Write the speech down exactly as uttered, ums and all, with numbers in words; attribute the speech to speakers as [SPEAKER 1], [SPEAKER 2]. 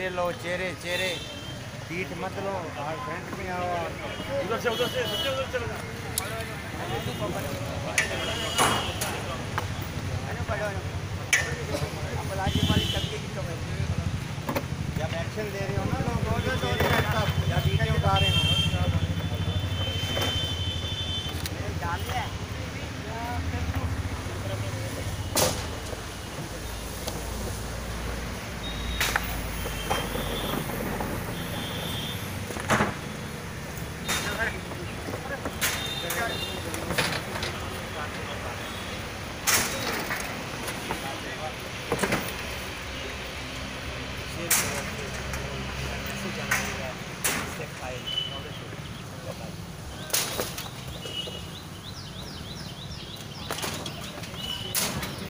[SPEAKER 1] चेहरे लो, चेहरे चेहरे, पीठ मत लो, और फ्रंट में आओ।
[SPEAKER 2] उधर से उधर से सबसे उधर चलेगा।
[SPEAKER 1] जब एक्शन दे रहे हो ना लोग, या वीडियो उठा रहे हो